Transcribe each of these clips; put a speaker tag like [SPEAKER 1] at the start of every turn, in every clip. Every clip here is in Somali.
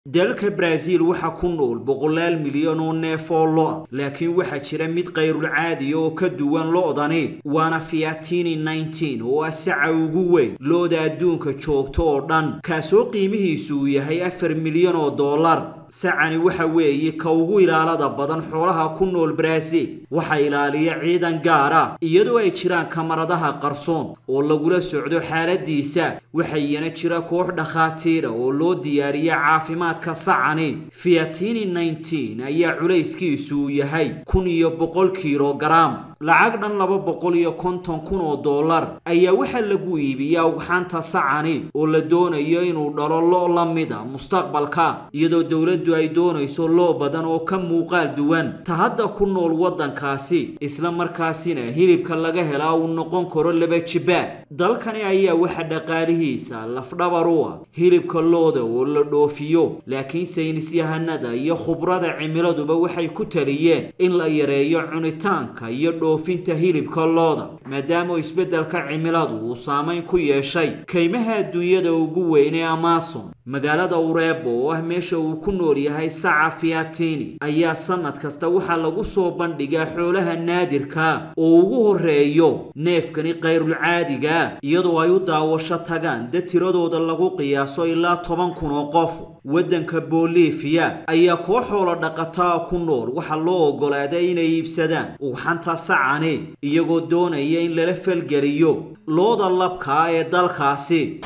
[SPEAKER 1] dalka Brazil waxa ku nool 100 milyan oo neef oo lo', laakiin waxa jira mid qayrul caadi oo ka duwan lo'dani waana Fiatini 19 oo asaca ugu weyn looda adduunka joogto oo dhan kaasoo qiimihiisu yahay 4 milyan oo dollar. sacani waxa weeye ka ugu ilaalada badan xoolaha ku nool Brazil waxa ilaaliya ciidan gaar ah iyadoo ay jiraan kamaradaha qarsoon oo lagula socdo xaaladiisa waxayna jira koox dhakhaatiir oo loo diyaariyo caafimaadka sacani. Fiatini 19 ayaa culayskiisu yahay 1,100 kilogram lacag dhan 250,000 oo dollar ayaa waxa lagu iibiyaa ugxanta sacani oo la doonayo inuu dhalo lo la mid ah mustaqbalka iyadoo dawladdu ay doonayso loo badan oo ka muuqaal duwan ta hadda ku nool wadankaasi isla markaasina hilibka laga helaa uu noqon karo laba jibaad. dalkani ayaa waxa dhaqaalihiisa lafdhabar u ah hilibka looda oo la dhoofiyo, laakiin saynis yahanada iyo khibrada cimiladuba waxay ku taliyeen in la yareeyo cunitaanka iyo dhoofinta hilibka looda maadaama isbedelka cimiladu uu saameyn ku yeeshay kaymaha adduunyada ugu weyn ee Amazon. magaalada Urebo oo ah meesha uu ku nool yahay saca Fiatini ayaa sanad kasta waxa lagu soo bandhigaa xoolaha naadirka oo ugu horeeyo neefkani qayrul caadiga iyadoo ay u daawasho tagaan dad tiradooda lagu qiyaaso ilaa 10,000 oo qof. wadanka Bolivia ayaa koox xoolo dhaqataa ku nool waxa loo ogolaaday inay iibsadaan ugxanta sacani iyagoo doonaya in lala falgeliyo looda labka ee dalkaasi.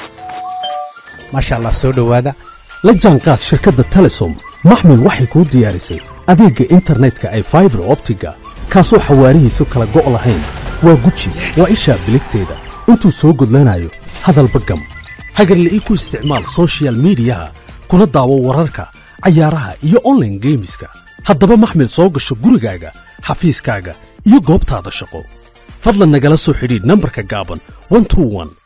[SPEAKER 2] ما شاء الله سو دhowaada la jaanqaad shirkadda Telesom maxmil waxay ku diyaarisay adeega internetka ay fiber optiga kaasoo xawaarihiisu kala go'o lahayn waa guji waa isha biligteeda intuu soo gudlanayo hadalba gam hagarle ii ku isticmaal social media kuna daawo wararka ciyaaraha iyo online gameska haddaba maxmil soo gasho gurigaaga xafiiskaaga iyo goobtaada shaqo fadlan nagala soo xidhiidh nambarka gaaban 121